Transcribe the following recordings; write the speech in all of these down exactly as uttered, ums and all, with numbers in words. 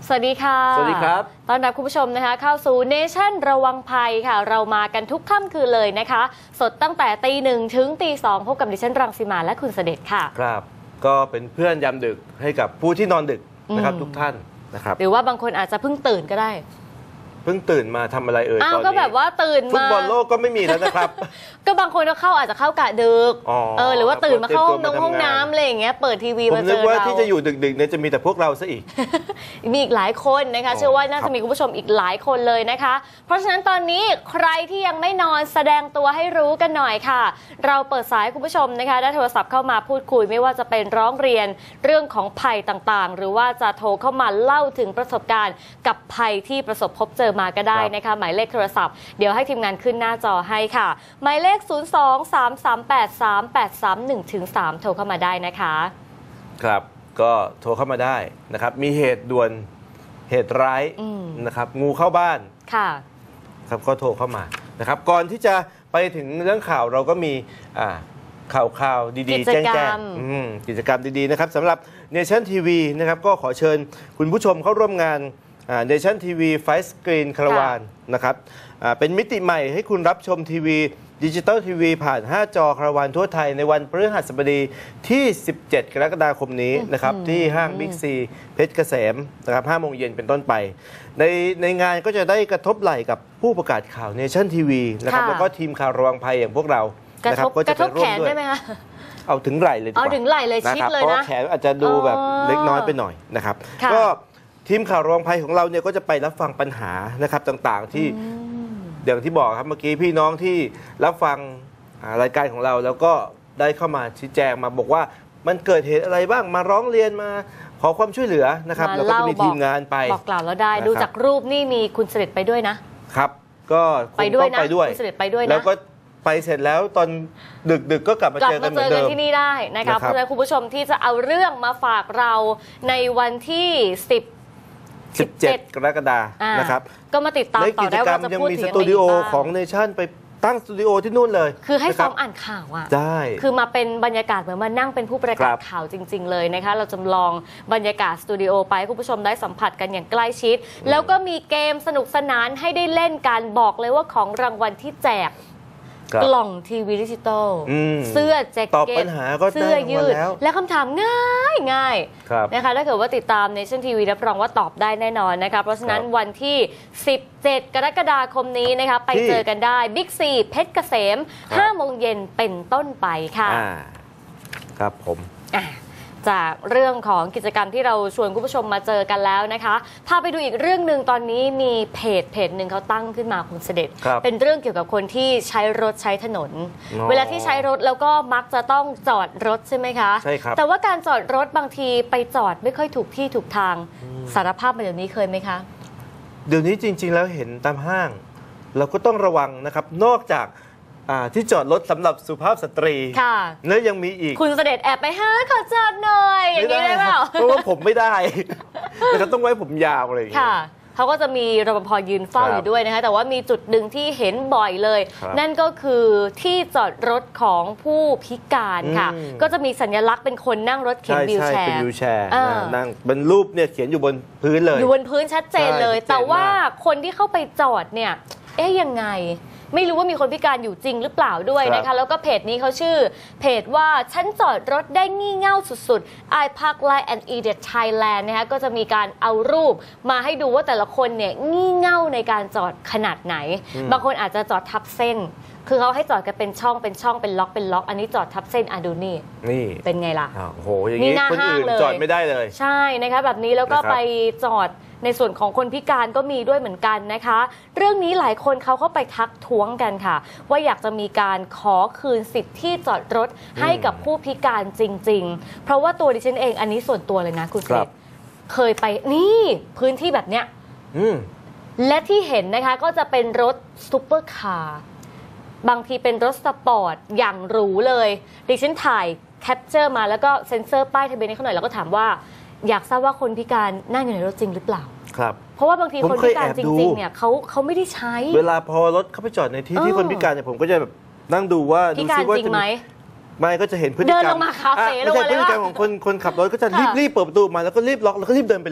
สวัสดีค่ะสวัสดีครับต้อนรับคุณผู้ชมนะคะเข้าสู่เนชั่นระวังภัยค่ะเรามากันทุกค่ำคืนเลยนะคะสดตั้งแต่ตีหนึ่งถึงตีสองพบกับดิฉันรังสีมาและคุณเสด็จค่ะครับก็เป็นเพื่อนยามดึกให้กับผู้ที่นอนดึกนะครับทุกท่านนะครับหรือว่าบางคนอาจจะเพิ่งตื่นก็ได้เพิ่งตื่นมาทำอะไรเอ่ยตอนนี้ก็แบบว่าตื่นมาฟุตบอลโลกก็ไม่มีแล้วนะครับก็บางคนก็เข้าอาจจะเข้ากะดึกเออหรือว่าตื่นมาเข้าห้องน้ำห้องน้ำอะไรอย่างเงี้ยเปิดทีวีมาเจอเราผมนึกว่าที่จะอยู่ดึกๆเนี่ยจะมีแต่พวกเราซะอีกมีอีกหลายคนนะคะเชื่อว่าน่าจะมีคุณผู้ชมอีกหลายคนเลยนะคะเพราะฉะนั้นตอนนี้ใครที่ยังไม่นอนแสดงตัวให้รู้กันหน่อยค่ะเราเปิดสายคุณผู้ชมนะคะได้โทรศัพท์เข้ามาพูดคุยไม่ว่าจะเป็นร้องเรียนเรื่องของภัยต่างๆหรือว่าจะโทรเข้ามาเล่าถึงประสบการณ์กับภัยที่ประสบพบเจอมาก็ได้นะคะหมายเลขโทรศัพท์เดี๋ยวให้ทีมงานขึ้นหน้าจอให้ค่ะหมายเลข ศูนย์ สอง สาม สาม แปด สาม แปด สาม หนึ่ง ถึง สาม โทรเข้ามาได้นะคะครับก็โทรเข้ามาได้นะครับมีเหตุด่วนเหตุร้ายนะครับงูเข้าบ้านค่ะครับก็โทรเข้ามานะครับก่อนที่จะไปถึงเรื่องข่าวเราก็มีอ่าข่าวข่าวดีๆแจ้งๆกิจกรรมดีๆนะครับสำหรับ Nation ที วี นะครับก็ขอเชิญคุณผู้ชมเข้าร่วมงานเนชั่นทีวีไฟสกรีนคาราวานนะครับเป็นมิติใหม่ให้คุณรับชมทีวีดิจิตอลทีวีผ่านห้าจอคาราวานทั่วไทยในวันพฤหัสบดีที่สิบเจ็ดกรกฎาคมนี้นะครับที่ห้างบิ๊กซีเพชรเกษมนะครับห้าโมงเย็นเป็นต้นไปในในงานก็จะได้กระทบไหล่กับผู้ประกาศข่าวเนชั่นทีวีนะครับแล้วก็ทีมข่าวระวังภัยอย่างพวกเรานะครับก็จะไปร่วมด้วยได้ไหมคะเอาถึงไหล่เลยดีกว่าเอาถึงไหล่เลยชิดเลยนะเพราะแขนอาจจะดูแบบเล็กน้อยไปหน่อยนะครับก็ทีมข่าวระวังภัยของเราเนี่ยก็จะไปรับฟังปัญหานะครับต่างๆที่อย่างที่บอกครับเมื่อกี้พี่น้องที่รับฟังรายการของเราแล้วก็ได้เข้ามาชี้แจงมาบอกว่ามันเกิดเหตุอะไรบ้างมาร้องเรียนมาขอความช่วยเหลือนะครับแล้วก็จะมีทีมงานไปบอกกล่าวแล้วได้ดูจากรูปนี่มีคุณเสด็จไปด้วยนะครับก็ไปด้วยนะคุณเสด็จไปด้วยนะแล้วก็ไปเสร็จแล้วตอนดึกๆก็กลับมาเจอกันเหมือนเดิมที่นี่ได้นะคะเพราะฉะนั้นคุณผู้ชมที่จะเอาเรื่องมาฝากเราในวันที่สิบสิบเจ็ดกรกฎาคมนะครับก็มาติดตามต่อได้ว่าจะพูดถึงอะไรบ้างยังมีสตูดิโอของเนชั่นไปตั้งสตูดิโอที่นู่นเลยคือให้ซ้อมอ่านข่าวอ่ะได้คือมาเป็นบรรยากาศเหมือนมานั่งเป็นผู้ประกาศข่าวจริงๆเลยนะคะเราจำลองบรรยากาศสตูดิโอไปให้คุณผู้ชมได้สัมผัสกันอย่างใกล้ชิดแล้วก็มีเกมสนุกสนานให้ได้เล่นกันบอกเลยว่าของรางวัลที่แจกกล่องทีวีดิจิตอลเสื้อแจ็คเก็ตเสื้อยืดและคำถามง่ายง่ายนะคะถ้าเกิดว่าติดตาม Nation ที วี รับรองว่าตอบได้แน่นอนนะคะเพราะฉะนั้นวันที่สิบเจ็ดกรกฎาคมนี้นะคะไปเจอกันได้บิ๊กซีเพชรเกษมห้าโมงเย็นเป็นต้นไปค่ะครับผมจากเรื่องของกิจกรรมที่เราชวนคุณผู้ชมมาเจอกันแล้วนะคะพาไปดูอีกเรื่องหนึ่งตอนนี้มีเพจเพจหนึ่งเขาตั้งขึ้นมาคุณเสด็จเป็นเรื่องเกี่ยวกับคนที่ใช้รถใช้ถนนเวลาที่ใช้รถแล้วก็มักจะต้องจอดรถใช่ไหมคะใช่ครับแต่ว่าการจอดรถบางทีไปจอดไม่ค่อยถูกที่ถูกทางสารภาพมาเดี๋ยวนี้เคยไหมคะเดี๋ยวนี้จริงๆแล้วเห็นตามห้างเราก็ต้องระวังนะครับนอกจากที่จอดรถสำหรับสุภาพสตรีแล้วยังมีอีกคุณเสด็จแอบไปห้าขอจอดหน่อยอย่างนี้ได้เปล่าเพราะว่าผมไม่ได้แต่ต้องไว้ผมยาวอะไรอย่างเงี้ยเขาก็จะมีรปภยืนเฝ้าอยู่ด้วยนะคะแต่ว่ามีจุดหนึ่งที่เห็นบ่อยเลยนั่นก็คือที่จอดรถของผู้พิการค่ะก็จะมีสัญลักษณ์เป็นคนนั่งรถเข็นวีลแชร์เป็นวีลแชร์นั่งเป็นรูปเนี่ยเขียนอยู่บนพื้นเลยอยู่บนพื้นชัดเจนเลยแต่ว่าคนที่เข้าไปจอดเนี่ยเอ๊ยยังไงไม่รู้ว่ามีคนพิการอยู่จริงหรือเปล่าด้วยนะคะแล้วก็เพจนี้เขาชื่อเพจว่าฉันจอดรถได้งี่เง่าสุดๆ I Park Like an Idiot Thailand นะคะก็จะมีการเอารูปมาให้ดูว่าแต่ละคนเนี่ยงี่เง่าในการจอดขนาดไหนบางคนอาจจะจอดทับเส้นคือเขาให้จอดกันเป็นช่องเป็นช่องเป็นล็อกเป็นล็อกอันนี้จอดทับเส้นอ่ะดูนี่นี่เป็นไงล่ะโอ้โหอย่างนี้คนอื่นจอดไม่ได้เลยใช่นะคะแบบนี้แล้วก็ไปจอดในส่วนของคนพิการก็มีด้วยเหมือนกันนะคะเรื่องนี้หลายคนเขาเข้าไปทักท้วงกันค่ะว่าอยากจะมีการขอคืนสิทธิ์ที่จอดรถให้กับผู้พิการจริงๆเพราะว่าตัวดิฉันเองอันนี้ส่วนตัวเลยนะคุณเสกเคยไปนี่พื้นที่แบบเนี้ยและที่เห็นนะคะก็จะเป็นรถซุปเปอร์คาร์บางทีเป็นรถสปอร์ตอย่างหรูเลยดิฉันถ่ายแคปเจอร์มาแล้วก็เซ็นเซอร์ป้ายทะเบียนให้เขาหน่อยแล้วก็ถามว่าอยากทราบว่าคนพิการนั่งอยู่ในรถจริงหรือเปล่าครับเพราะว่าบางทีคนพิการจริงๆเนี่ยเขาเขาไม่ได้ใช้เวลาพอรถเข้าไปจอดในที่ที่คนพิการเนี่ยผมก็จะแบบนั่งดูว่าพิการจริงไหมไม่ก็จะเห็นพฤติกรรมเดินลงมาคาเฟ่ลงมาเลยไม่ใช่พฤติกรรมของคนคนขับรถก็จะรีบรีบเปิดประตูมาแล้วก็รีบล็อกแล้วก็รีบเดินไปเลย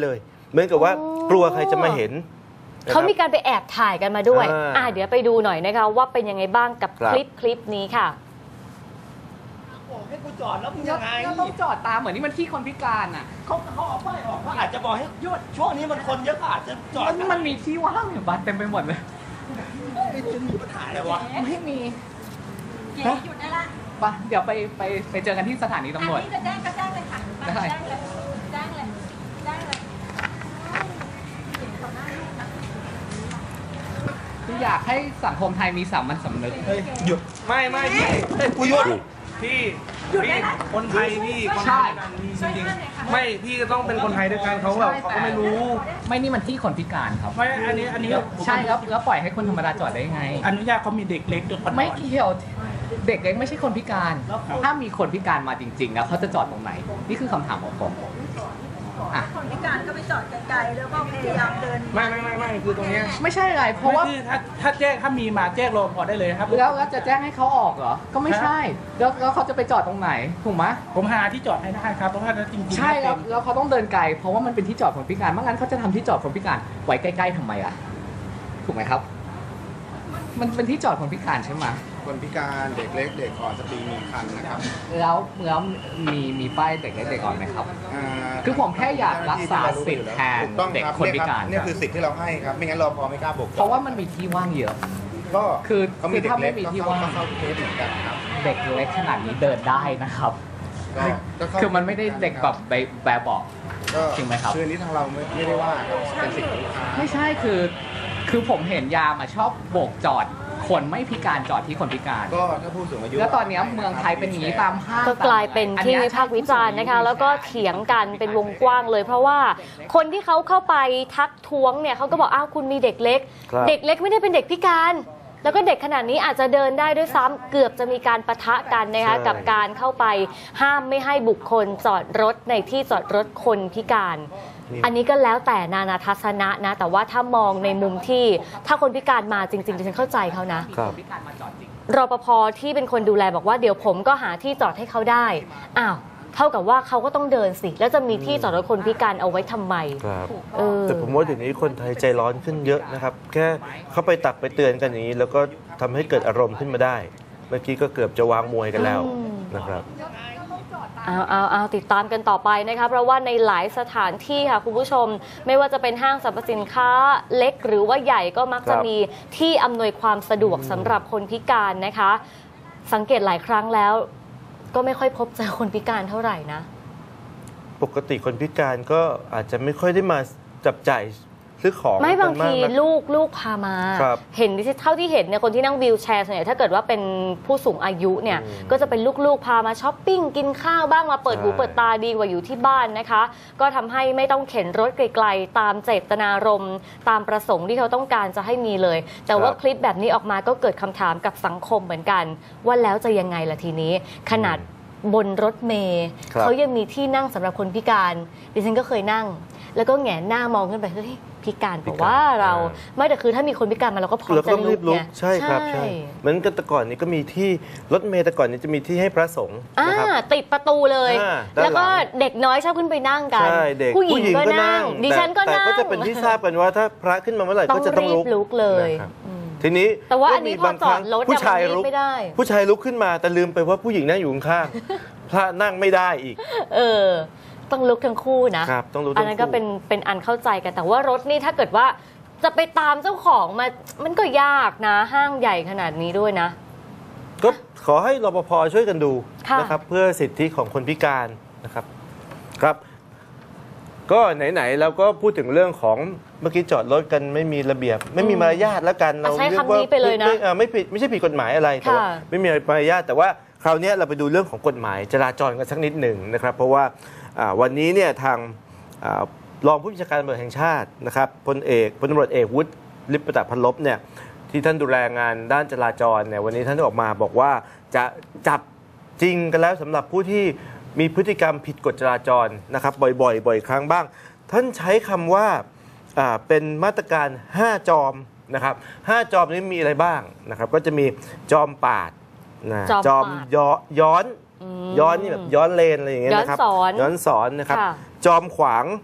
เหมือนกับว่ากลัวใครจะมาเห็นเขามีการไปแอบถ่ายกันมาด้วยอ่าอ่าเดี๋ยวไปดูหน่อยนะคะว่าเป็นยังไงบ้างกับคลิปคลิปนี้ค่ะบอกให้กูจอดแล้วมึงยังไงก็ต้องจอดตามเหมือนนี่มันที่คนพิการอ่ะเขาเขาเอาป้ายออกว่าอาจจะบอกให้หยุดช่วงนี้มันคนเยอะก็อาจจะจอดมันมันมีที่ว่างอยู่บ้านเต็มไปหมดเลยไม่จะมีปัญหาอะไรวะไม่มีเก๋หยุดได้ละไปเดี๋ยวไปไปไปเจอกันที่สถานีอันตำรวจนี้จะแจ้งก็แจ้งเลยค่ะไปได้แจ้งเลยแจ้งเลยแจ้งเลยเห็นต่อหน้าลูกนะคืออยากให้สังคมไทยมีสามัญสำนึกเฮ้ยหยุดไม่ไม่พี่กูหยุดพี่พี่คนไทยพี่คนไทยด้วยกันพี่จริงๆไม่พี่ก็ต้องเป็นคนไทยด้วยกันเขาแบบเขาก็ไม่รู้ไม่นี่มันที่คนพิการครับไม่อันนี้อันนี้ใช่ครับแล้วปล่อยให้คนธรรมดาจอดได้ไงอนุญาตเขามีเด็กเล็กด้วยคนไม่เกี่ยวเด็กเล็กไม่ใช่คนพิการ ถ้ามีคนพิการมาจริงๆแล้วเขาจะจอดตรงไหน นี่คือคำถามของผมอ่ะคนพิการก็ไปจอดไกลๆแล้วก็พยายามเดินไม่ไม่ไม่ไม่คือตรงเนี้ยไม่ใช่อะไรเพราะว่าคือถ้าถ้าแจ้งถ้ามีมาแจ้งรอพอได้เลยครับแล้วแล้วจะแจ้งให้เขาออกเหรอ ก็ไม่ใช่ แล้วแล้วเขาจะไปจอดตรงไหน ถูกไหมผมหาที่จอดให้ได้ครับเพราะว่าจริงๆใช่ครับเต็มแล้วเขาต้องเดินไกล เพราะว่ามันเป็นที่จอดคนพิการไม่งั้นเขาจะทำที่จอดคนพิการไว้ใกล้ๆทำไมอ่ะ ถูกไหมครับ มันเป็นที่จอดคนพิการใช่ไหมคนพิการเด็กเล็กเด็กอ่อนสตรีมีครรภ์นะครับแล้วแล้วมีมีป้ายเด็กเล็กเด็กอ่อนไหมครับาคือผมแค่อยากรักษาสิทธิ์แทนถูกต้องเด็กรับคนพิการเนี่ยคือสิทธิ์ที่เราให้ครับ ไม่งั้นรอพอไม่กล้าบุกเพราะว่ามันมีที่ว่างเยอะก็คือเขามีคือเด็กถ้าไม่เล็กมีก็ที่เข้าว่างก็เข้าเคสเหมือนกันครับเด็กเล็กขนาดนี้เดินได้นะครับก็ก็เข้าคือมันไม่ได้เด็กแบบแบบแบบเบอกก็จริงไหมครับคืออันนี้ทางเราไม่ไม่ได้ว่าครับเป็นสิทธิ์ของลูกค้าไม่ใช่คือ คือผมเห็นยามอะชอบโบกจอด คนไม่พิการจอดที่คนพิการก็ถ้าผู้สูงอายุแล้วตอนเนี้ยเมืองไทยเป็นอย่างนี้ตามห้างก็กลายเป็นที่วิพากษ์วิจารณ์นะคะ แล้วก็เถียงกันเป็นวงกว้างเลย เพราะว่าคนที่เขาเข้าไปทักท้วงเนี่ยเขาก็บอกอ้าวคุณมีเด็กเล็กครับเด็กเล็กไม่ได้เป็นเด็กพิการ แล้วก็เด็กขนาดนี้อาจจะเดินได้ด้วยซ้ำเกือบจะมีการปะทะกันนะคะกับการเข้าไปห้ามไม่ให้บุคคลจอดรถในที่จอดรถคนพิการ อันนี้ก็แล้วแต่นานาทัศนะนะ แต่ว่าถ้ามองในมุมที่ถ้าคนพิการมาจริงๆดิฉันเข้าใจเขานะมีคนพิการมาจอดจริงรปภที่เป็นคนดูแลบอกว่าเดี๋ยวผมก็หาที่จอดให้เขาได้อ้าวเท่ากับว่าเขาก็ต้องเดินสิแล้วจะมีที่จอดรถคนพิการเอาไว้ทำไมครับเออแต่ผมว่าเดี๋ยวนี้คนไทยใจร้อนขึ้นเยอะนะครับ แค่เข้าไปตักไปเตือนกันอย่างนี้ แล้วก็ทำให้เกิดอารมณ์ขึ้นมาได้ เมื่อกี้ก็เกือบจะวางมวยกันแล้วอืมนะครับเอาเอาเอาติดตามกันต่อไปนะคะเพราะว่าในหลายสถานที่ค่ะคุณผู้ชม ไม่ว่าจะเป็นห้างสรรพสินค้าเล็กหรือว่าใหญ่ก็มักจะครับมีที่อำนวยความสะดวกสำหรับคนพิการนะคะ สังเกตหลายครั้งแล้ว ก็ไม่ค่อยพบเจอคนพิการเท่าไหร่นะปกติคนพิการก็อาจจะไม่ค่อยได้มาจับจ่ายซื้อของไม่บางกันทีกนะลูกลูกพามาครับเห็นที่เท่าที่เห็นเนี่ยคนที่นั่งวีลแชร์ส่วนใหญ่ถ้าเกิดว่าเป็นผู้สูงอายุเนี่ยอืมก็จะเป็นลูกๆพามาช้อปปิ้งกินข้าวบ้างมาเปิดหูใช่เปิดตาดีกว่าอยู่ที่บ้านนะคะ ก็ทำให้ไม่ต้องเข็นรถไกลๆตามเจตนารมณ์ตามประสงค์ที่เขาต้องการจะให้มีเลย แต่ว่าคลิปแบบนี้ออกมาก็เกิดคำถามกับสังคมเหมือนกัน ว่าแล้วจะยังไงล่ะทีนี้ ขนาดบนรถเมล์ครับเขายังมีที่นั่งสำหรับคนพิการดิฉันก็เคยนั่ง แล้วก็แหงนหน้ามองขึ้นไปเฮ้ยพิการบอกว่าเราไม่แต่คือถ้ามีคนพิการมาเราก็พร้อมเราก็จะต้องรีบลุไงกใช่ครับใช่เหมือนกันแต่ก่อนนี้ก็มีที่รถเมล์แต่ก่อนนี้จะมีที่ให้พระสงฆ์อ่านะครับติดประตูเลยอ่าด้านหลังแล้วก็เด็กน้อยชอบขึ้นไปนั่งกันใช่เด็กผู้หญิงก็นั่ง ดิฉันก็แต่นั่งก็จะเป็นที่ทราบกันว่าถ้าพระขึ้นมาเมื่อไหร่ต้อก็งจะต้องรีลุบกลุกเลยนะครับอืมทีนี้แต่ว่าก็อันนี้มีพอบางครั้งจอดรถอะผู้ชายมันรีบลุกไม่ได้ผู้ชายลุกขึ้นมาแต่ลืมไปว่าผู้หญิงนั่งอยู่ข้างๆพระนั่งไม่ได้อีกเออ ต้องลุกทั้งคู่นะครับต้องลุกทั้งคู่อันนั้นก็เป็นเป็นอันเข้าใจกันแต่ว่ารถนี่ถ้าเกิดว่าจะไปตามเจ้าของมามันก็ยากนะ ห้างใหญ่ขนาดนี้ด้วยนะก็ขอให้รปภช่วยกันดูค่ะนะครับ เพื่อสิทธิของคนพิการนะครับครับ ก็ไหนๆแล้วก็พูดถึงเรื่องของเมื่อกี้จอดรถกันไม่มีระเบียบ ไม่มีมารยาทแล้วกันอ่ะใช้รีกคำนี้ไปเลยนะไม่ไม่ไม่ผิดไม่ใช่ผิดกฎหมายอะไรแต่ว่าค่ะไม่มีมารยาทแต่ว่าคราวนี้เราไปดูเรื่องของกฎหมายจราจรกันสักนิดหนึ่งนะครับ เพราะว่าอ่าวันนี้เนี่ยทางอ่ารองผู้บัญชาการตำรวจแห่งชาตินะครับพลเอกพลตำรวจเอกวุฒิลิปตพันลบเนี่ยที่ท่านดูแลงานด้านจราจรเนี่ยวันนี้ท่านได้ออกมาบอกว่าจะจับจริงกันแล้วสำหรับผู้ที่มีพฤติกรรมผิดกฎจราจรนะครับบ่อยๆ บ่อยครั้งบ้าง ท่านใช้คำว่าอ่าเป็นมาตรการห้าจอมนะครับห้าจอมนี้มีอะไรบ้างนะครับก็จะมีจอมปาดนะจอมจอมปาดย้อย้อนอืมย้อนนี่แบบย้อนเลนอะไรอย่างเงี้ยนะครับย้อนสอนย้อนสอนนะครับค่ะจอมขวาง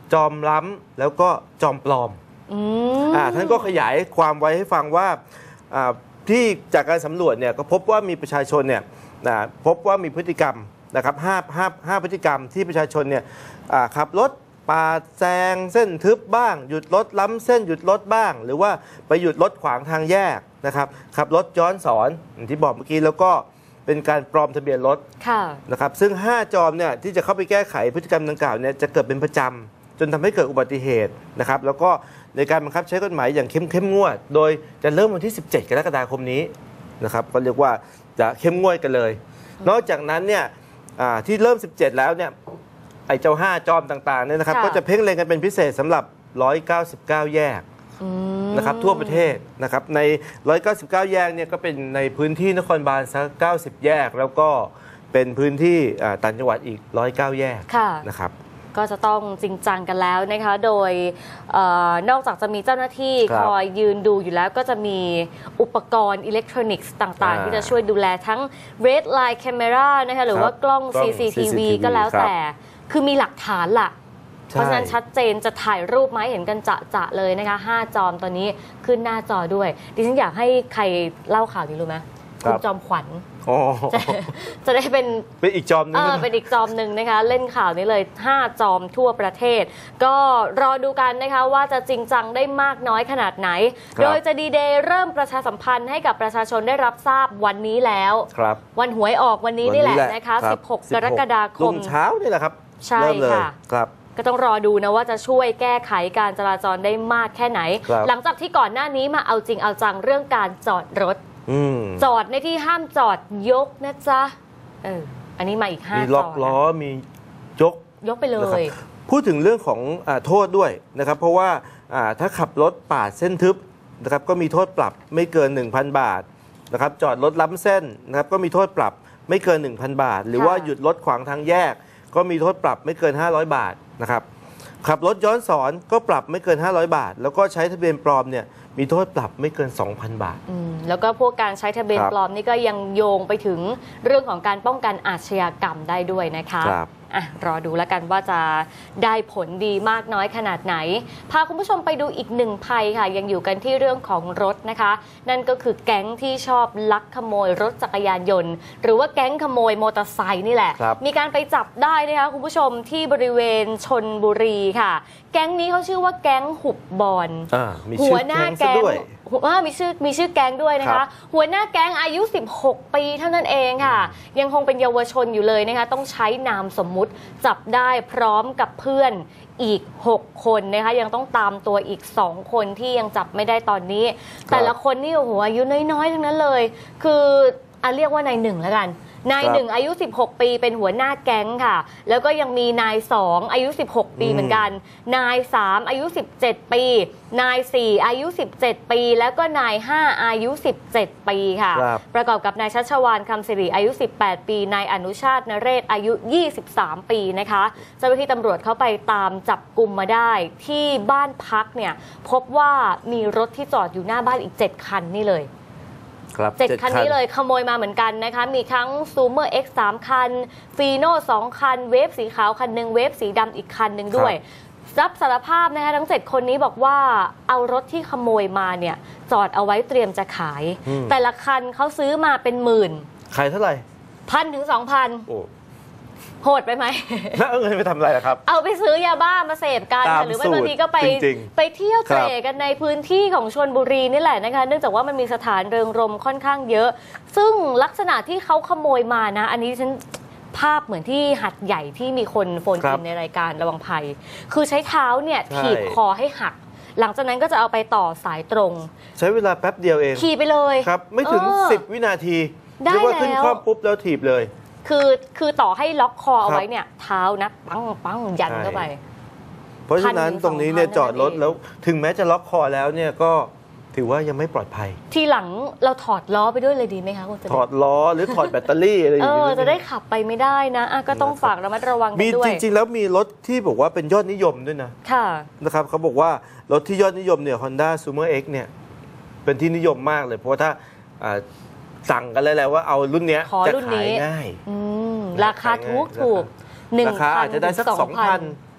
จอมล้ำแล้วก็จอมปลอมอืมอ่าท่านก็ขยายความไว้ให้ฟังว่าอ่าที่จากการสำรวจเนี่ยก็พบว่ามีประชาชนเนี่ยนะพบว่ามีพฤติกรรมนะครับห้าห้าห้าพฤติกรรมที่ประชาชนเนี่ยอ่าขับรถปาดแซงเส้นทึบบ้างหยุดรถล้ำเส้นหยุดรถบ้าง หรือว่าไปหยุดรถขวางทางแยกนะครับขับรถย้อนสอนอย่างที่บอกเมื่อกี้แล้วก็เป็นการปลอมทะเบียนรถค่ะนะครับซึ่งห้าจอมเนี่ยที่จะเข้าไปแก้ไขพฤติกรรมดังกล่าวเนี่ยจะเกิดเป็นประจำจนทำให้เกิดอุบัติเหตุนะครับแล้วก็ในการบังคับใช้กฎหมายอย่างเข้มเข้มงวด โดยจะเริ่มวันที่ สิบเจ็ด กรกฎาคมนี้นะครับก็เรียกว่าจะเข้มงวดกันเลย นอกจากนั้นเนี่ยอ่าที่เริ่ม สิบเจ็ด แล้วเนี่ยไอ้เจ้าห้าจอมต่างๆเนี่ยนะครับค่ะก็จะเพ่งเล็งกันเป็นพิเศษสำหรับ หนึ่งร้อยเก้าสิบเก้า แยกอืมนะครับทั่วประเทศนะครับใน หนึ่งร้อยเก้าสิบเก้า แยกเนี่ยก็เป็นในพื้นที่นครบาลสักเก้าสิบ แยก แล้วก็เป็นพื้นที่อ่าต่างจังหวัดอีกหนึ่งร้อยเก้า แยกค่ะนะครับก็จะต้องจริงจังกันแล้วนะคะ โดยเออนอกจากจะมีเจ้าหน้าที่ครับคอยยืนดูอยู่แล้วก็จะมีอุปกรณ์อิเล็กทรอนิกส์ต่างอ่าๆ ที่จะช่วยดูแลทั้ง red light camera นะคะหรือครับว่ากล้องกล้องซี ซี ที วีซี ซี ที วีก็แล้วครับแต่ คือมีหลักฐานล่ะ เพราะฉะนั้นชัดเจนจะถ่ายรูปมาให้เห็นกันจะๆเลยนะคะห้าจอมตอนนี้ขึ้นหน้าจอด้วย ดิฉันอยากให้ใครเล่าข่าวนี้รู้ไหมครัคุบณจอมขวัญอ๋อจะจะได้เป็นเป็นอีกจอมหนึงเออนะเป็นอีกจอมหนึ่งนะคะ เล่นข่าวนี้เลยห้าจอมทั่วประเทศ ก็รอดูกันนะคะว่าจะจริงจังได้มากน้อยขนาดไหนครับโดยจะดีเดย์เริ่มประชาสัมพันธ์ให้กับประชาชนได้รับทราบวันนี้แล้วครับวันหวยออกวันนี้นี่แหละนะคะรับสิบหก กรกฎาครุ่มงเช้านี่แหละครับใช่เริ่มเลยค่ะครับก็ต้องรอดูนะว่าจะช่วยแก้ไขการจราจรได้มากแค่ไหนครับหลังจากที่ก่อนหน้านี้มาเอาจริงเอาจังเรื่องการจอดรถอืมจอดในที่ห้ามจอดยกนะจ๊ะเอออันนี้มาอีกห้ามีจล็ออกดล้อนะมียกยกไปเลนะครับยพูดถึงเรื่องของอาโทษด้วยนะครับ เพราะว่าอ่าถ้าขับรถปาดเส้นทึบนะครับก็มีโทษปรับไม่เกิน หนึ่งพัน บาทนะครับจอดรถล้ำเส้นนะครับก็มีโทษปรับไม่เกิน หนึ่งพัน บาท หรือว่าค่ะหยุดรถขวางทางแยก ก็มีโทษปรับไม่เกิน ห้าร้อย บาทนะครับขับรถย้อนสอนก็ปรับไม่เกิน ห้าร้อย บาท แล้วก็ใช้ทะเบียนปลอมเนี่ยมีโทษปรับไม่เกิน สองพัน บาทอืมแล้วก็พวกการใช้ทะเบียนครับปลอมนี่ก็ยังโยงไปถึงเรื่องของการป้องกันอาชญากรรมได้ด้วยนะคะครับอ่ะรอดูแล้วกันว่าจะได้ผลดีมากน้อยขนาดไหน พาคุณผู้ชมไปดูอีกหนึ่งภัยค่ะ ยังอยู่กันที่เรื่องของรถนะคะ นั่นก็คือแก๊งที่ชอบลักขโมยรถจักรยานยนต์ หรือว่าแก๊งขโมยมอเตอร์ไซค์นี่แหละครับมีการไปจับได้นะคะคุณผู้ชมที่บริเวณชนบุรีค่ะ แก๊งนี้เขาชื่อว่าแก๊งหุบบอลอ่ามีหัชื่วอหน้าแก๊งซะแก๊งด้วยหัวอ่ามีชื่อมีชื่อแก๊งด้วยนะครัคะบหัวหน้าแก๊งอายุ สิบหก ปีเท่านั้นเองค่ะ ยังคงเป็นเยาวชนอยู่เลยนะคะ ต้องใช้นามสมมุติจับได้พร้อมกับเพื่อนอีก หก คนนะคะ ยังต้องตามตัวอีก สอง คนที่ยังจับไม่ได้ตอนนี้ แต่ละคนนี่โอ้โหอายุน้อยๆทั้งนั้นเลย คืออ่ะเรียกว่านายหนึ่งแล้วกัน นายหนึ่งอายุ สิบหก ปีเป็นหัวหน้าแก๊งค่ะ แล้วก็ยังมีนายสองอายุ สิบหก ปีอืมเหมือนกัน นายสามอายุ สิบเจ็ด ปี นายสี่อายุ สิบเจ็ด ปี แล้วก็นายห้าอายุ สิบเจ็ด ปีค่ะครับประกอบกับนายชัชวานคำสิริอายุ สิบแปด ปี นายอนุชาตินเรศอายุ ยี่สิบสาม ปีนะคะเจ้าหน้าที่ตำรวจเข้าไปตามจับกลุ่มมาได้ที่บ้านพักเนี่ยพบว่ามีรถที่จอดอยู่หน้าบ้านอีก เจ็ด คันนี่เลยครับเจ็ด คันนี้เลยขโมยมาเหมือนกันนะคะ มีทั้งซูเมอร์ X สาม คันฟีโน่สองคัน เวฟสีขาวคันหนึ่งเวฟสีดำอีกคันหนึ่งด้วย รับสารภาพนะคะทั้ง เจ็ด คนนี้บอกว่าเอารถที่ขโมยมาเนี่ยจอดเอาไว้เตรียมจะขายอืมแต่ละคันเขาซื้อมาเป็นหมื่นขายเท่าไหร่พันถึงสองพันโอ้โหดไปไหมแล้วเอาเงินไปทำอะไรล่ะครับเอาไปซื้อยาบ้ามาเสพกันตามค่ะหรือว่าบางทีก็ไปสูตรจริงๆไปเที่ยวครัเตะบกันในพื้นที่ของชลบุรีนี่แหละนะคะ เนื่องจากว่ามันมีสถานเริงรมย์ค่อนข้างเยอะ ซึ่งลักษณะที่เขาขโมยมานะ อันนี้ฉันภาพเหมือนที่หัดใหญ่ที่มีคนโฟนครัอิบนในรายการระวังภัย คือใช้เท้าเนี่ยใช่ถีบคอให้หัก หลังจากนั้นก็จะเอาไปต่อสายตรงใช้เวลาแป๊บเดียวเองขี่ไปเลยครับ ไม่ถึงเออสิบ วินาทีได้เรียกว่าขึ้นแล้วคล่อมปุ๊บแล้วถีบเลยคือคือต่อให้ล็อกคอเอาครับไว้เนี่ยเท้านะปังปังยันใช่เข้าไปเพราะฉะนั้นพันถึงตรงนี้เนี่ยสองพันจอดรถนั่นเองแล้วถึงแม้จะล็อกคอแล้วเนี่ยก็ถือว่ายังไม่ปลอดภัยทีหลังเราถอดล้อไปด้วยเลยดีไหมคะคุณเจริญถอดล้อหรือถอดแบตเตอรี่อะไรอเอย่าง อนี้จะได้ขับไปไม่ได้นะอ่ะก็ต้องฝากระมัดระวังกัมีนด้วยจริง ๆ แล้วมีรถที่บอกว่าเป็นยอดนิยมด้วยนะค่ะนะครับเขาบอกว่ารถที่ยอดนิยมเนี่ย Honda Sumer X เนี่ยเป็นที่นิยมมากเลย เพราะว่าถ้าอ่าสั่งกันเลยแหละว่าเอารุ่นเนี้ยขอจะรุ่นขานี้ยง่ายอืมราคาถูกถูกหนึ่งราคาอาจจะได้สักสองพัน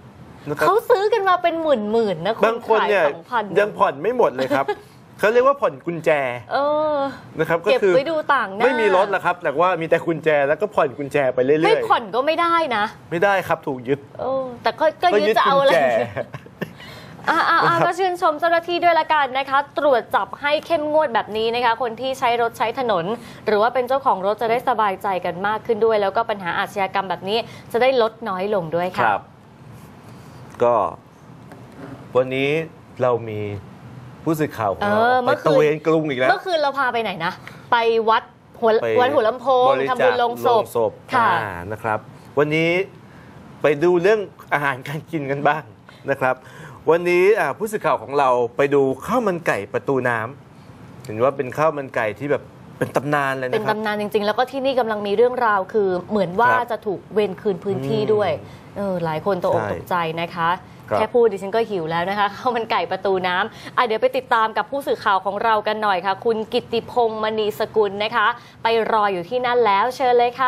นะครับเขาซื้อกันมาเป็นหมื่นหมื่นๆนะคุณบางคนเนี่ยขายสองพันยังผ่อนไม่หมดเลยครับ เขาเรียกว่าผ่อนกุญแจเออนะครับก็เก็บคือไว้ดูต่างหน้าไม่มีรถแล้วครับ แต่ว่ามีแต่กุญแจแล้วก็ผ่อนกุญแจไปเรื่อยๆไม่ผ่อนก็ไม่ได้นะไม่ได้ครับถูกยึดเออแต่ก็ก็ยึดจะเอาอะไรกุญแจอ่าอ่าอ่าก็ชื่นชมเจ้าหน้าที่ด้วยละกันนะคะ ตรวจจับให้เข้มงวดแบบนี้นะคะ คนที่ใช้รถใช้ถนน หรือว่าเป็นเจ้าของรถจะได้สบายใจกันมากขึ้นด้วย แล้วก็ปัญหาอาชญากรรมแบบนี้จะได้ลดน้อยลงด้วยคค่ะรับ ก็วันนี้เรามีผู้สื่อข่าวของเราเออไปเมื่อคืนตระเวนกรุงอีกแล้วเมื่อคืนเราพาไปไหนนะ ไปวัดหัวไปวัดหัวลำโพงบริทำจาบุคญลงศพศพค่ะอ่านะครับ วันนี้ไปดูเรื่องอาหารการกินกันบ้างนะครับ วันนี้อ่าผู้สื่อข่าวของเราไปดูข้าวมันไก่ประตูน้ำเห็นว่าเป็นข้าวมันไก่ที่แบบเป็นตำนานเลยเป็นนะครับตำนานจริง ๆ แล้วก็ที่นี่กำลังมีเรื่องราวคือเหมือนว่าครับจะถูกเวรคืนพื้นที่อืมด้วยเออหลายคนตกอกใช่ตกใจนะคะครับแค่พูดดิฉันก็หิวแล้วนะคะข้าวมันไก่ประตูน้ำอ่ะเดี๋ยวไปติดตามกับผู้สื่อข่าวของเรากันหน่อยค่ะ คุณกิตติพงษ์มณีสกุลนะคะ ไปรออยู่ที่นั่นแล้วเชิญเลยค่ะ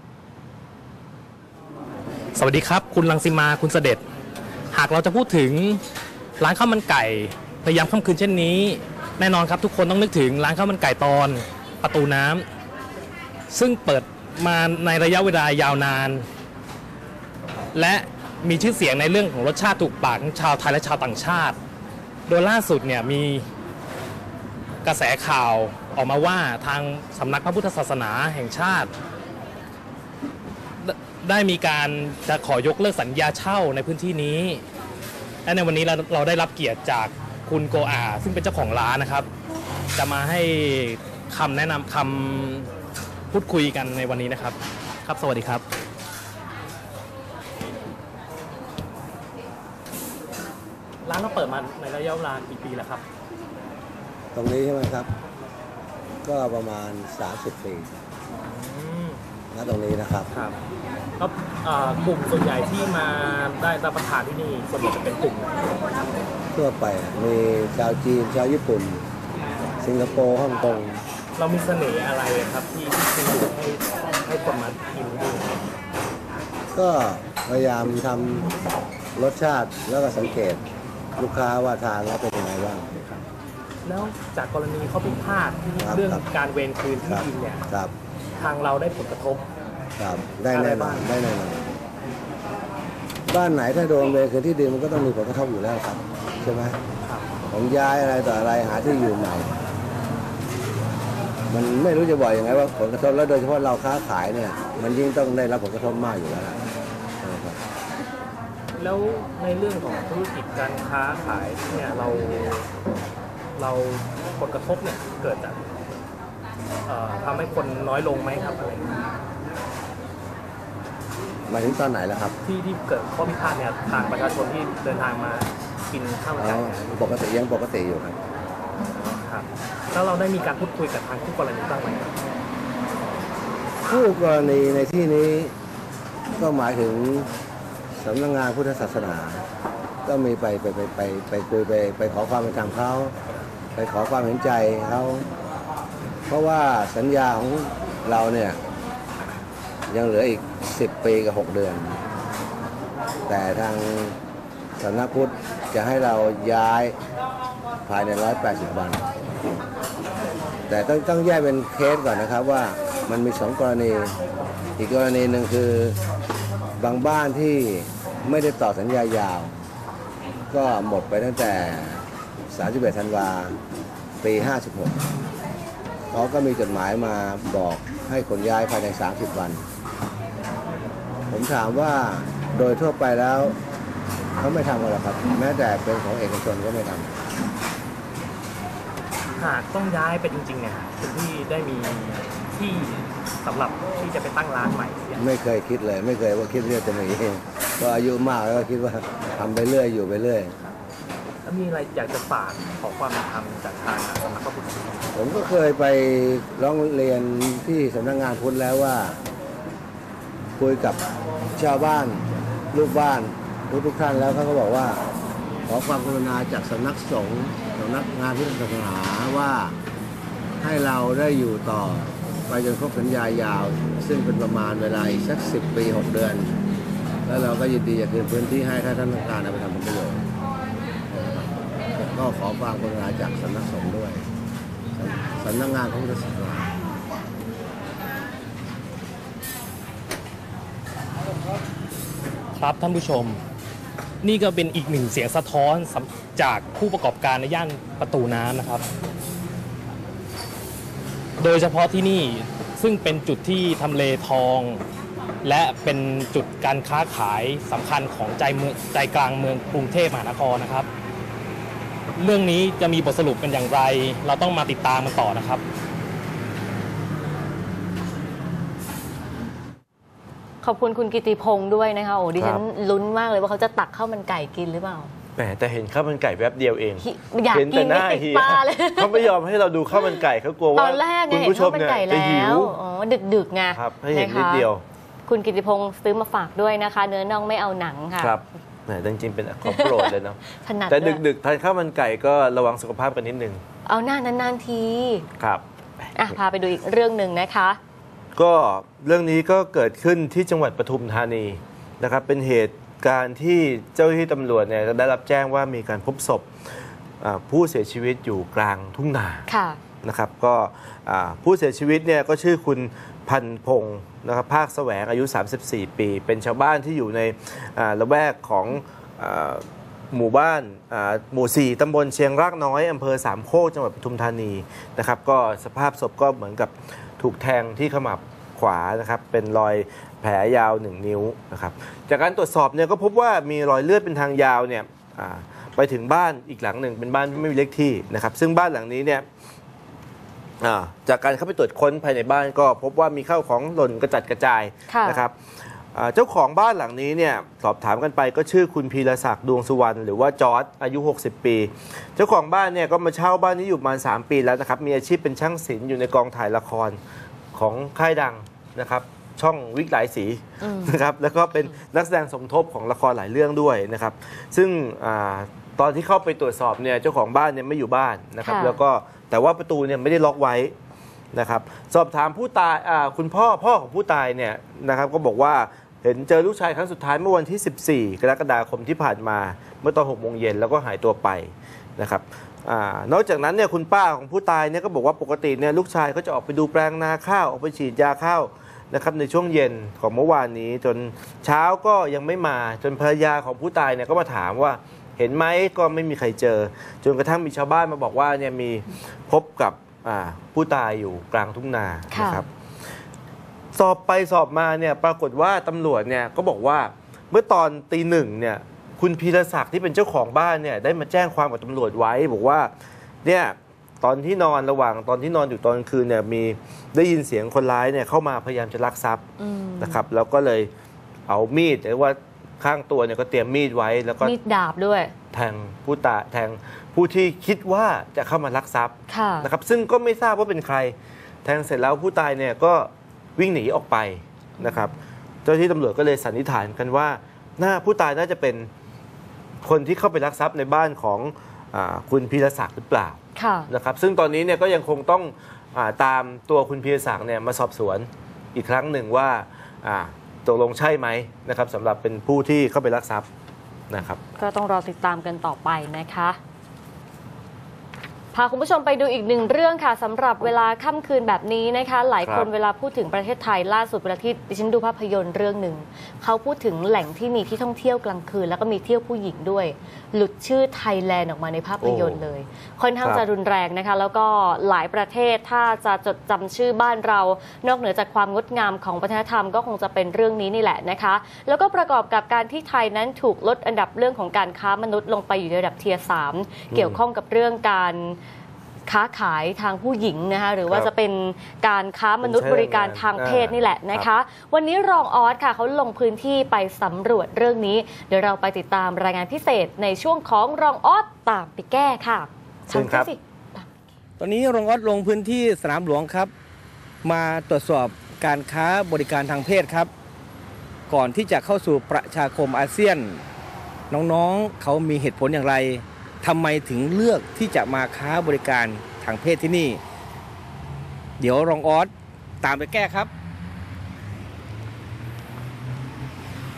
สวัสดีครับ คุณรังสิมาคุณเสด็จ หากเราจะพูดถึงร้านข้าวมันไก่ในยามค่ำคืนเช่นนี้ แน่นอนครับทุกคนต้องนึกถึงร้านข้าวมันไก่ตอนประตูน้ำซึ่งเปิดมาในระยะเวลายาวนาน และมีชื่อเสียงในเรื่องของรสชาติถูกปากของชาวไทยและชาวต่างชาติ โดยล่าสุดเนี่ยมีกระแสข่าวออกมาว่าทางสำนักพระพุทธศาสนาแห่งชาติ ได้มีการจะขอยกเลิกสัญญาเช่าในพื้นที่นี้ และในวันนี้เราเราได้รับเกียรติจากคุณโกอาซึ่งเป็นเจ้าของร้านนะครับ จะมาให้คำแนะนำคำพูดคุยกันในวันนี้นะครับ ครับสวัสดีครับ ร้านเราเปิดมาในระยะเวลากี่ปีแล้วครับตรงนี้ใช่ไหมครับ ก็ประมาณ สามสิบ ปีณตรงนี้นะครับครับแล้วเอ่อกลุ่มส่วนใหญ่ที่มาได้รับประทานที่นี่ส่วนใหญ่จะเป็นกลุ่มไหนทั่วไปมีชาวจีน ชาวญี่ปุ่น สิงคโปร์ฮ่องกงเรามีเสน่ห์อะไรครับที่ที่ดึงดูดให้ให้คนมากินที่นี่ก็พยายามทำรสชาติแล้วก็สังเกตลูกค้าว่าทานแล้วเป็นยังไงบ้างครับแล้วจากกรณีข้อพิพาทที่ครับเรื่องครับการเวรคืนคที่รับดินเนี่ยครับทางเราได้ผลกระทบครับได้แน่นอนอะไรบ้างได้แน่นอนบ้านไหนถ้าโดนเวรคืนที่ดินมันก็ต้องมีผลกระทบอยู่แล้วครับใช่ไหมครับผมย้ายอะไรต่ออะไรหาที่อยู่ใหม่ มันไม่รู้จะบอกยังไงว่าผลกระทบแล้วโดยเฉพาะเราค้าขายเนี่ย มันยิ่งต้องได้รับผลกระทบมากอยู่แล้วล่ะนะครับแล้วในเรื่องของธุรกิจการค้าขายเนี่ยเราเราผลกระทบเนี่ยเกิดจากเอ่อทำให้คนน้อยลงไหมครับอะไรหมายถึงตอนไหนล่ะครับที่ที่เกิดข้อพิพาทเนี่ยทางประชาชนที่เดินทางมากินข้าวมันอ๋ไก่อเนี่ยปกติยังปกติอยู่ครับครับแล้วเราได้มีการพูดคุยกับทางคู่กรณีบ้างไหมครับผู้กรณีในที่นี้ก็หมายถึงสำนักงานพุทธศาสนา ก็มีไปไปไปไปไปคุยไปไปขอความเป็นธรรมเขาไปขอความเห็นใจเขาเพราะว่าสัญญาของเราเนี่ยยังเหลืออีกสิบปีกับหกเดือน แต่ทางสำนักพุทธจะให้เราย้ายภายในร้อยแปดสิบวัน แต่ต้องต้องแยกเป็นเคสก่อนนะครับว่ามันมีสองกรณี อีกกรณีหนึ่งคือบางบ้านที่ไม่ได้ต่อสัญญายาว ก็หมดไปตั้งแต่สามสิบเอ็ดธันวาปีห้าสิบหกเขาก็มีจดหมายมาบอกให้ขนย้ายภายในสามสิบวัน ผมถามว่าโดยทั่วไปแล้วเขาไม่ทำกันหรอกครับ แม้แต่เป็นของเอกชนก็ไม่ทำหากต้องย้ายไปจริงๆเนี่ยคุณพี่ได้มีที่สำหรับที่จะไปตั้งร้านใหม่เนี่ยไม่เคยคิดเลย ไม่เคยว่าคิดเรื่องจะมีก็อายุมากแล้วก็คิดว่าทำไปเรื่อยอยู่ไปเรื่อยแล้วมีอะไรอยากจะฝากขอความเป็นธรรมจากทางสำนักพระพุทธศาสนาผมก็เคยไปร้องเรียนที่สำนักงานพุทธแล้วว่า คุยกับชาวบ้านลูกบ้านทุกทุกท่านแล้วเขาก็บอกว่า ขอความกรุณาจากสำนักสงฆ์สำนักงานพุทธศาสนาว่าให้เราได้อยู่ต่อไปจนครบสัญญายาว ซึ่งเป็นประมาณเวลาอีกสักสิบปีหกเดือนแล้วเราก็ยินดีจะคืนพื้นที่ให้ถ้าท่านต้องการเอาไปทำประโยชน์ก็ขอความกรุณาจากสำนักสงฆ์ด้วยสำนักงานพระพุทธศาสนาครับท่านผู้ชม นี่ก็เป็นอีกหนึ่งเสียงสะท้อนจากผู้ประกอบการในย่านประตูน้ำนะครับ โดยเฉพาะที่นี่ซึ่งเป็นจุดที่ทำเลทอง และเป็นจุดการค้าขายสำคัญของใจเมืองใจกลางเมืองกรุงเทพมหานครนะครับ เรื่องนี้จะมีบทสรุปเป็นอย่างไรเราต้องมาติดตามมันต่อนะครับขอบคุณคุณกิติพงศ์ด้วยนะคะโอ้ดิฉันครับลุ้นมากเลยว่าเขาจะตักข้าวมันไก่กินหรือเปล่าแหมแต่เห็นข้าวมันไก่แวบเดียวเองหิอยากเห็นกิแต่นหไม่น้าติดเฮียปลาเลยเขาไม่ยอมให้เราดูข้าวมันไก่เขากลัวตว่าอนแรกคุเนี่ยณเห็นผู้ชข้าม วมันเนี่ยไก่จะหิแล้ว วอ๋อดึกๆไงครับให้เห็นนะคะนิดเดียวคุณกิติพงศ์ซื้อมาฝากด้วยนะคะ เนื้อน่องไม่เอาหนังค่ะครับแหมจริงๆเป็นของโปรดเลยเนาะถนัดแต่ด้วยดึกๆทานข้าวมันไก่ก็ระวังสุขภาพกันนิดนึงเอาหน้านานๆทีครับอ่ะพาไปดูอีกเรื่องหนึ่งนะคะก็เรื่องนี้ก็เกิดขึ้นที่จังหวัดปทุมธานีนะครับเป็นเหตุการณ์ที่เจ้าหน้าที่ตำรวจเนี่ยได้รับแจ้งว่ามีการพบศพอ่าผู้เสียชีวิตอยู่กลางทุ่งนาค่ะนะครับก็อ่าผู้เสียชีวิตเนี่ยก็ชื่อคุณพันพงศ์นะครับภาคแสวงอายุ สามสิบสี่ ปี เป็นชาวบ้านที่อยู่ในอ่าละแวกของอ่าหมู่บ้านอ่าหมู่ สี่ ตำบลเชียงรากน้อยอำเภอสามโคกจังหวัดปทุมธานีนะครับก็สภาพศพก็เหมือนกับถูกแทงที่ขมับขวานะครับเป็นรอยแผลยาวหนึ่งนิ้วนะครับจากการตรวจสอบเนี่ยก็พบว่ามีรอยเลือดเป็นทางยาวเนี่ยอ่าไปถึงบ้านอีกหลังหนึ่งเป็นบ้านที่ไม่มีเลขที่นะครับซึ่งบ้านหลังนี้เนี่ยอ่าจากการเข้าไปตรวจค้นภายในบ้านก็พบว่ามีข้าวของหล่นกระจัดกระจายค่ะนะครับอ่าเจ้าของบ้านหลังนี้เนี่ยสอบถามกันไปก็ชื่อคุณพีรศักดิ์ดวงสุวรรณหรือว่าจอร์จอายุหกสิบปีเจ้าของบ้านเนี่ยก็มาเช่าบ้านนี้อยู่ประมาณสามปีแล้วนะครับมีอาชีพเป็นช่างศิลป์อยู่ในกองถ่ายละครของค่ายดังนะครับช่องวิกหลายสีนะครับแล้วก็เป็นนักแสดงสมทบของละครหลายเรื่องด้วยนะครับซึ่งอาตอนที่เข้าไปตรวจสอบเนี่ยเจ้าของบ้านเนี่ยไม่อยู่บ้านนะครับค่ะแล้วก็แต่ว่าประตูเนี่ยไม่ได้ล็อกไว้นะครับสอบถามผู้ตายอ่าคุณพ่อพ่อของผู้ตายเนี่ยนะครับก็บอกว่าเห็นเจอลูกชายครั้งสุดท้ายเมื่อวันที่สิบสี่กรกฎาคมที่ผ่านมาเมื่อตอนหกโมงเย็นแล้วก็หายตัวไปนะครับอานอกจากนั้นเนี่ยคุณป้าของผู้ตายเนี่ยก็บอกว่าปกติเนี่ยลูกชายก็จะออกไปดูแปลงนาข้าวออกไปฉีดยาข้าวนะครับในช่วงเย็นของเมื่อวานนี้จนเช้าก็ยังไม่มาจนภรรยาของผู้ตายเนี่ยก็มาถามว่าเห็นไหมก็ไม่มีใครเจอจนกระทั่งมีชาวบ้านมาบอกว่าเนี่ยมีพบกับอ่าผู้ตายอยู่กลางทุ่งนาค่ะนะครับสอบไปสอบมาเนี่ยปรากฏว่าตำรวจเนี่ยก็บอกว่าเมื่อตอนตีหนึ่งเนี่ยคุณพีรศักดิ์ที่เป็นเจ้าของบ้านเนี่ยได้มาแจ้งความกับตำรวจไว้บอกว่าเนี่ยตอนที่นอนระหว่างตอนที่นอนอยู่ตอนกลางคืนเนี่ยมีได้ยินเสียงคนร้ายเนี่ยเข้ามาพยายามจะลักทรัพย์อืมนะครับแล้วก็เลยเอามีดหรือว่าข้างตัวเนี่ยก็เตรียมมีดไว้แล้วก็มีดดาบด้วยแทงผู้ตายแทงผู้ที่คิดว่าจะเข้ามาลักทรัพย์ค่ะนะครับซึ่งก็ไม่ทราบว่าเป็นใครแทงเสร็จแล้วผู้ตายเนี่ยก็วิ่งหนีออกไปนะครับเจ้าหน้าที่ตำรวจก็เลยสันนิษฐานกันว่าน่าผู้ตายน่าจะเป็นคนที่เข้าไปลักทรัพย์ในบ้านของอาคุณพีรศักดิ์หรือเปล่าค่ะนะครับซึ่งตอนนี้เนี่ยก็ยังคงต้องอาตามตัวคุณพีรศักดิ์เนี่ยมาสอบสวนอีกครั้งหนึ่งว่าอ่าตกลงใช่ไหมนะครับสำหรับเป็นผู้ที่เข้าไปลักทรัพย์นะครับก็ต้องรอติดตามกันต่อไปนะคะพาคุณผู้ชมไปดูอีกหนึ่งเรื่องค่ะสำหรับเวลาค่ำคืนแบบนี้นะคะ หลายคนครับเวลาพูดถึงประเทศไทยล่าสุดเวลาที่ดิฉันดูภาพยนตร์เรื่องหนึ่งเขาพูดถึงแหล่งที่มีที่ท่องเที่ยวกลางคืน แล้วก็มีเที่ยวผู้หญิงด้วย หลุดชื่อไทยแลนด์ออกมาในภาพยนตร์เลย ค่อนข้างครับจะรุนแรงนะคะ แล้วก็หลายประเทศถ้าจะจดจำชื่อบ้านเรา นอกเหนือจากความงดงามของวัฒนธรรมก็คงจะเป็นเรื่องนี้นี่แหละนะคะ แล้วก็ประกอบกับการที่ไทยนั้นถูกลดอันดับเรื่องของการค้ามนุษย์ลงไปอยู่ในระดับเทียร์สามเกี่ยวข้องกับเรื่องการค้าขายทางผู้หญิงนะคะหรือว่าครับจะเป็นการค้ามนุษย์เป็นบใช้ริการทางเพศนี่แหละนะครัคะบวันนี้รองออสค่ะเขาลงพื้นที่ไปสำรวจเรื่องนี้ เดี๋ยวเราไปติดตามรายงานพิเศษในช่วงของรองออสตามไปแก้ค่ะเชิญครับทำสิตอนนี้รองออสลงพื้นที่สนามหลวงครับ มาตรวจสอบการค้าบริการทางเพศครับ ก่อนที่จะเข้าสู่ประชาคมอาเซียน น้องๆเขามีเหตุผลอย่างไรทำไมถึงเลือกที่จะมาค้าบริการทางเพศที่นี่ เดี๋ยวรองออสตามไปแก้ครับ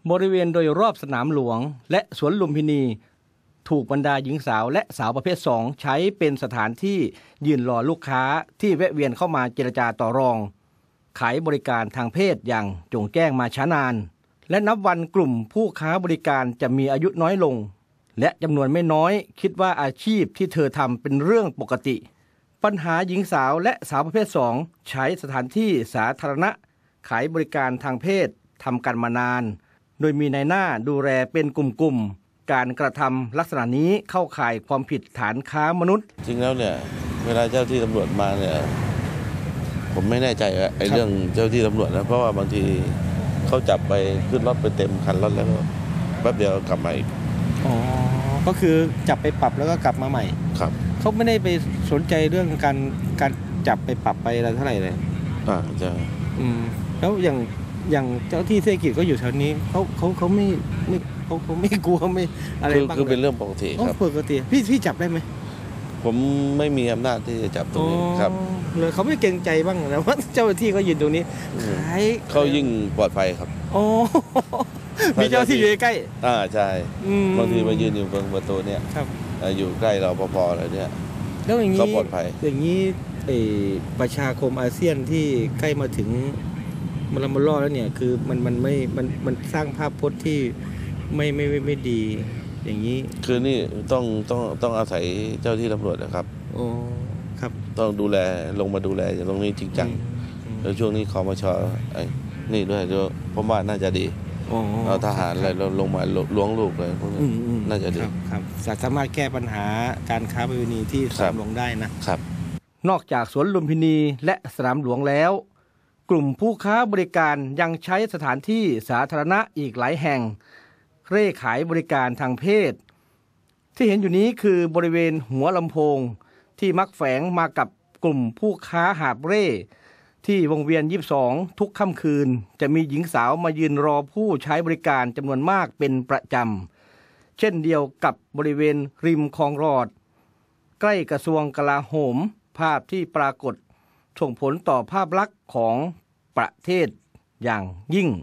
บริเวณโดยรอบสนามหลวงและสวนลุมพินีถูกบรรดาหญิงสาวและสาวประเภทสองใช้เป็นสถานที่ยืนรอลูกค้าที่แวะเวียนเข้ามาเจรจาต่อรองขายบริการทางเพศอย่างจงแจ้งมาช้านานและนับวันกลุ่มผู้ค้าบริการจะมีอายุน้อยลงและจำนวนไม่น้อยคิดว่าอาชีพที่เธอทำเป็นเรื่องปกติปัญหาหญิงสาวและสาวประเภทสองใช้สถานที่สาธารณะขายบริการทางเพศทำกันมานานโดยมีนายหน้าดูแลเป็นกลุ่มๆการกระทำลักษณะนี้เข้าข่ายความผิดฐานค้ามนุษย์จริงแล้วเนี่ยเวลาเจ้าที่ตำรวจมาเนี่ยผมไม่แน่ใจไอ้เรื่องเจ้าที่ตำรวจนะเพราะว่าบางทีเขาจับไปขึ้นรถไปเต็มคันรถแล้วก็แป๊บเดียวกลับมาอีกอ๋อก็คือจับไปปรับแล้วก็กลับมาใหม่ครับเขาไม่ได้ไปสนใจเรื่องการการจับไปปรับไปอะไรเท่าไหร่เลยอ่าจะอืมแล้วอย่างอย่างเจ้าที่เทศกิจก็อยู่แถวนี้เขาเขาเขาไม่ไม่เขาเขาไม่กลัวไม่อะไรบ้างคือเป็นเรื่องปกติครับปกติพี่พี่จับได้ไหมผมไม่มีอำนาจที่จะจับตรงนี้ครับเลยเขาไม่เกรงใจบ้างนะว่าเจ้าหน้าที่เขายืนตรงนี้ขายเขายิ่งปลอดภัยครับโอ้มีเจ้าที่อยู่ใกล้อ่าใช่บางทีมายืนอยู่บนประตูเนี่ยอยู่ใกล้เราพอๆอะไรเนี่ยแล้วอย่างนี้เขาปลอดภัยอย่างนี้ประชาคมอาเซียนที่ใกล้มาถึงมาลามาล่อแล้วเนี่ยคือมันมันไม่มันมันสร้างภาพพจน์ที่ไม่ไม่ไม่ไม่ดีอย่างนี้คือนี่ต้องต้องต้องอาศัยเจ้าที่ตำรวจนะครับโอ้ครับต้องดูแลลงมาดูแลอย่างตรงนี้จริงจังแล้วช่วงนี้คมช.ไอ้นี่ด้วยด้วยผมว่าน่าจะดีเราทหารอะไรเราลงมาล้วงลูกเลยพวกนี้น่าจะดีครับสามารถแก้ปัญหาการค้าประเวณีที่สนามหลวงได้นะครับนอกจากสวนลุมพินีและสนามหลวงแล้วกลุ่มผู้ค้าบริการยังใช้สถานที่สาธารณะอีกหลายแห่งเร่ขายบริการทางเพศที่เห็นอยู่นี้คือบริเวณหัวลำโพงที่มักแฝงมากับกลุ่มผู้ค้าหาบเร่ที่วงเวียนยี่สิบสองทุกค่ำคืนจะมีหญิงสาวมายืนรอผู้ใช้บริการจำนวนมากเป็นประจำเช่นเดียวกับบริเวณริมคลองรอดใกล้กระทรวงกลาโหมภาพที่ปรากฏส่งผลต่อภาพลักษณ์ของประเทศอย่างยิ่ง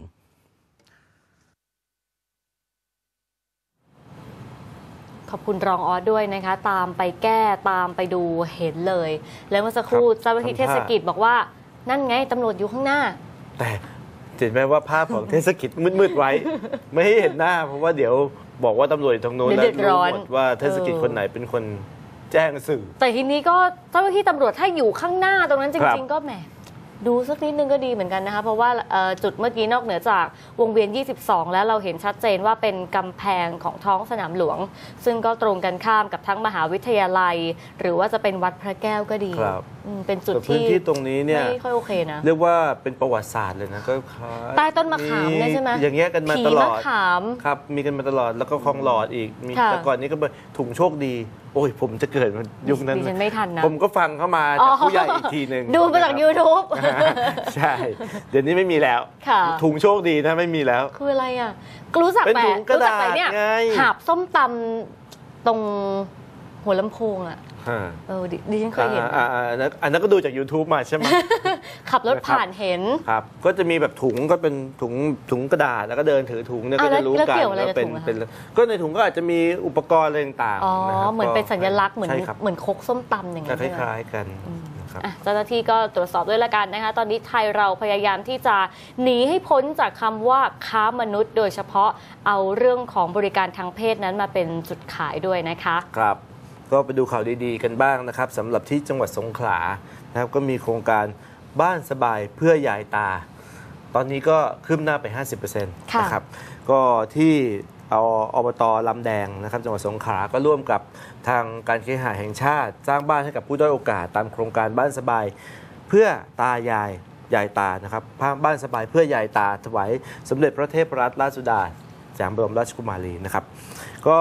ขอบคุณรองออสด้วยนะคะตามไปแก้ตามไปดูเห็นเลยแล้วเมื่อสักครู่เจ้าหน้าที่เทศกิจบอกว่านั่นไงตำรวจอยู่ข้างหน้าแต่เห็นไหมว่าภาพของเทศกิจมืดๆไว้ไม่ให้เห็นหน้าเพราะว่าเดี๋ยวบอกว่าตำรวจตรงโน้นแล้วรู้หมดว่าเทศกิจคนไหนเป็นคนแจ้งสื่อแต่ทีนี้ก็เจ้าหน้าที่ตำรวจถ้าอยู่ข้างหน้าตรงนั้นจริงๆก็แหมดูสักนิดนึงก็ดีเหมือนกันนะคะเพราะว่าจุดเมื่อกี้นอกเหนือจากวงเวียนยี่สิบสองแล้วเราเห็นชัดเจนว่าเป็นกำแพงของท้องสนามหลวงซึ่งก็ตรงกันข้ามกับทั้งมหาวิทยาลัยหรือว่าจะเป็นวัดพระแก้วก็ดีเป็นจุดที่พื้นที่ตรงนี้เนี่ยไม่ค่อยโอเคนะเรียกว่าเป็นประวัติศาสตร์เลยนะก็ใต้ต้นมะขามเลยใช่ไหมอย่างเงี้ยกันมาตลอดครับมีกันมาตลอดแล้วก็คลองหลอดอีกมีแต่ก่อนนี้ก็เป็นถุงโชคดีโอ้ยผมจะเกิดยุคนั้นดิฉันไม่ทันนะผมก็ฟังเข้ามาจากผู้ใหญ่อีกทีหนึ่งดูมาจาก ยูทูบใช่เดี๋ยวนี้ไม่มีแล้วถุงโชคดีนะไม่มีแล้วคืออะไรอ่ะรู้จักแต่รู้จักแต่เนี่ยหาบส้มตำตรงหัวลำโพงอ่ะเออดิฉันเคยเห็นอ่าอันนั้นก็ดูจาก ยูทูบ มาใช่ไหมขับรถผ่านเห็นครับก็จะมีแบบถุงก็เป็นถุงถุงกระดาษแล้วก็เดินถือถุงเนี่ยก็จะรู้กันว่าเป็นเป็นก็ในถุงก็อาจจะมีอุปกรณ์อะไรต่างๆอ๋อเหมือนเป็นสัญลักษณ์เหมือนเหมือนคกส้มตำอย่างเงี้ยคล้ายๆกันเจ้าหน้าที่ก็ตรวจสอบด้วยละกันนะคะตอนนี้ไทยเราพยายามที่จะหนีให้พ้นจากคำว่าค้ามนุษย์โดยเฉพาะเอาเรื่องของบริการทางเพศนั้นมาเป็นจุดขายด้วยนะคะครับก็ไปดูข่าวดีๆกันบ้างนะครับสำหรับที่จังหวัดสงขลานะครับก็มีโครงการบ้านสบายเพื่อยายตาตอนนี้ก็คืบหน้าไป ห้าสิบเปอร์เซ็นต์ นะครับก็ที่เอาอบต.ลำแดงนะครับจังหวัดสงขลาก็ร่วมกับทางการเคหะแห่งชาติสร้างบ้านให้กับผู้ด้อยโอกาสตามโครงการบ้านสบายเพื่อตายายยายตานะครับบ้านสบายเพื่อยายตาถวายสมเด็จพระเทพรัตนราชสุดาสยามบรมราชกุมารีนะครับก็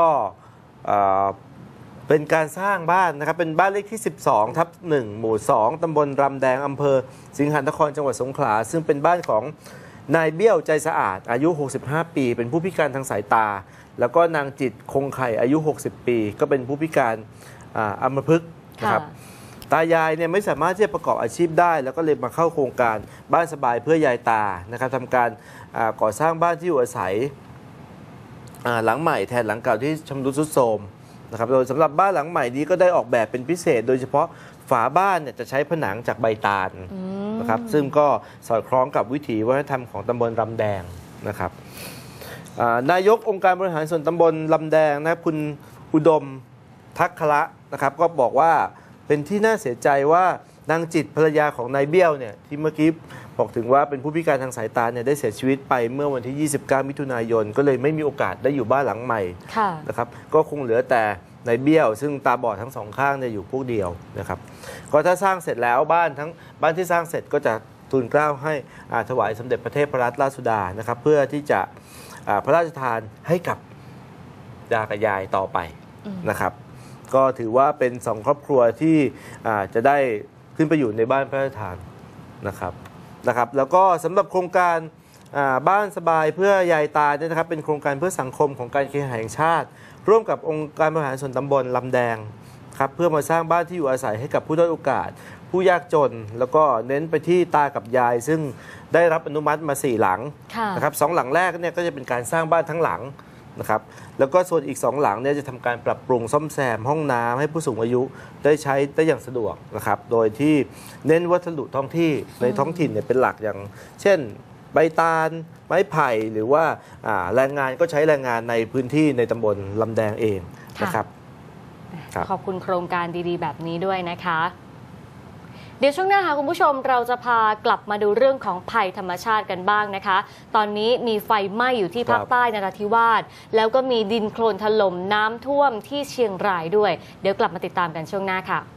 เป็นการสร้างบ้านนะครับเป็นบ้านเลขที่สิบสองทับหนึ่งหมู่สองตำบลรำแดงอำเภอสิงหนครจังหวัดสงขลาซึ่งเป็นบ้านของนายเบี้ยวใจสะอาดอายุหกสิบห้าปีเป็นผู้พิการทางสายตาแล้วก็นางจิตคงไข่อายุหกสิบปีก็เป็นผู้พิการอัมพฤกษ์นะครับตายายเนี่ยไม่สามารถที่จะประกอบอาชีพได้แล้วก็เลยมาเข้าโครงการบ้านสบายเพื่อยายตานะครับทำการก่อสร้างบ้านที่อยู่อาศัยหลังใหม่แทนหลังเก่าที่ชำรุดทรุดโทรมนะครับโดยสำหรับบ้านหลังใหม่นี้ก็ได้ออกแบบเป็นพิเศษ โดยเฉพาะฝาบ้านเนี่ยจะใช้ผนังจากใบตาลนะครับซึ่งก็สอดคล้องกับวิถีวัฒนธรรมของตำบลลำแดงนะครับนายกองค์การบริหารส่วนตำบลลำแดงนะครับคุณอุดมทักขละนะครับก็บอกว่าเป็นที่น่าเสียใจว่านางจิตภรรยาของนายเบี้ยวเนี่ยที่เมื่อกี้บอกถึงว่าเป็นผู้พิการทางสายตาเนี่ยได้เสียชีวิตไปเมื่อวันที่ยี่สิบเก้ามิถุนายนก็เลยไม่มีโอกาสได้อยู่บ้านหลังใหม่นะครับก็คงเหลือแต่นายเบี้ยวซึ่งตาบอดทั้งสองข้างเนี่ยอยู่พวกเดียวนะครับก็ถ้าสร้างเสร็จแล้วบ้านทั้งบ้านที่สร้างเสร็จก็จะทูลเกล้าให้ถวายสมเด็จพระเทพรัตนราชสุดานะครับเพื่อที่จะพระราชทานให้กับยากับยายต่อไปนะครับก็ถือว่าเป็นสองครอบครัวที่จะได้ขึ้นไปอยู่ในบ้านพระราชทานนะครับนะครับแล้วก็สำหรับโครงการบ้านสบายเพื่อยายตาเนี่ยนะครับเป็นโครงการเพื่อสังคมของการเคหะแห่งชาติร่วมกับองค์การบริหารส่วนตำบลลำแดงครับเพื่อมาสร้างบ้านที่อยู่อาศัยให้กับผู้ด้อยโอกาสผู้ยากจนแล้วก็เน้นไปที่ตากับยายซึ่งได้รับอนุมัติมาสี่หลังนะครับสองหลังแรกเนี่ยก็จะเป็นการสร้างบ้านทั้งหลังนะครับแล้วก็ส่วนอีกสองหลังเนี่ยจะทำการปรับปรุงซ่อมแซมห้องน้ำให้ผู้สูงอายุได้ใช้ได้อย่างสะดวกนะครับโดยที่เน้นวัสดุท้องที่ในท้องถิ่นเนี่ยเป็นหลักอย่างเช่นใบตาลไม้ไผ่หรือว่าแรงงานก็ใช้แรงงานในพื้นที่ในตำบลลำแดงเองนะครับขอบคุณโครงการดีๆแบบนี้ด้วยนะคะเดี๋ยวช่วงหน้าค่ะคุณผู้ชมเราจะพากลับมาดูเรื่องของภัยธรรมชาติกันบ้างนะคะตอนนี้มีไฟไหม้อยู่ที่ภาคใต้นราธิวาสแล้วก็มีดินโคลนถล่มน้ำท่วมที่เชียงรายด้วยเดี๋ยวกลับมาติดตามกันช่วงหน้าค่ะ